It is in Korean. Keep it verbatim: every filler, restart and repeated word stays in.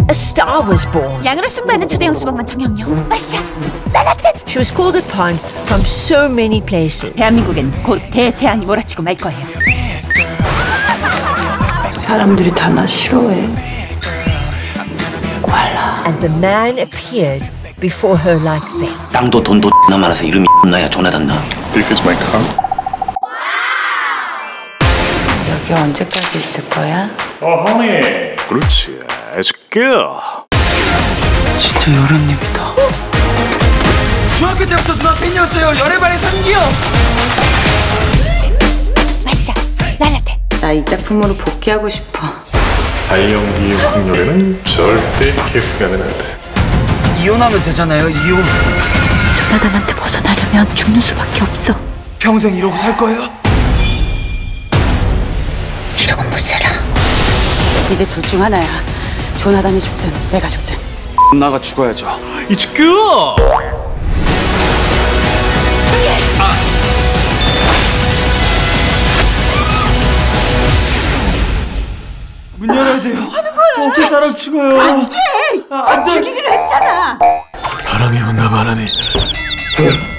a star was born. 양으로 승부하는 초대형 수박만 정형용. 마시자. 랄라텐. She was called upon from so many places. 대한민국엔 곧 대재앙이 몰아치고 말 거예요. 사람들이 다 나 싫어해. 꽐라. And the man appeared before her like fate. 땅도 돈도 나 많아서 이름이 나야 조나단 나. This is my car. 여기 언제까지 있을 거야? 어, honey. 그렇지. It's good. 진짜 열애님이다. 중학교 때부터 누나 팬이었어요. 열애반의 상기요. 마시자. 랄라텐. 나 이 작품으로 복귀하고 싶어. 발연기의 확률에는 절대 계속하면 안 돼. 이혼하면 되잖아요. 이혼. 조나단한테 벗어나려면 죽는 수밖에 없어. 평생 이러고 살 거예요? 이러곤 못 살아. 이제 둘 중 하나야. 조나단이 죽든 내가 죽든. 나가 죽어야죠. It's good. 문 열어야 돼요. 하는 거야. 제 사람 죽어요. 안 돼. 안 돼. 죽이기로 했잖아. 바람이 온다 바람이.